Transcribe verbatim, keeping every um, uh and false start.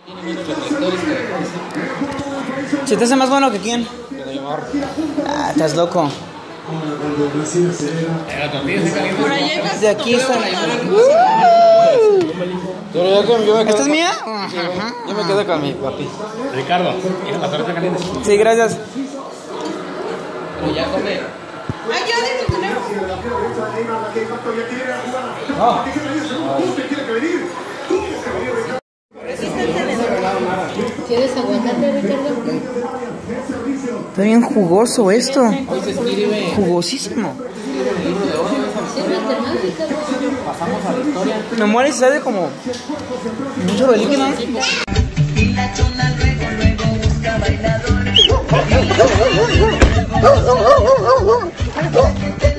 ¿Se te hace más bueno que quién? Ah, estás loco. Por allá hay De aquí está. ¿Esta es mía? Sí, yo me quedo con mi papi. Ricardo, ¿quieres las tortas calientes? Sí, gracias. Pero ya come. ¡Ay, ya dentro tenemos! ¿Quieres aguacate, Ricardo? Está bien jugoso esto. Hoy se escribe. Jugosísimo. El libro de oro. Sírvete más, Ricardo. Pasamos a la historia. Me muere y sale como mucho de líquido. Y la chona luego, luego busca bailadores.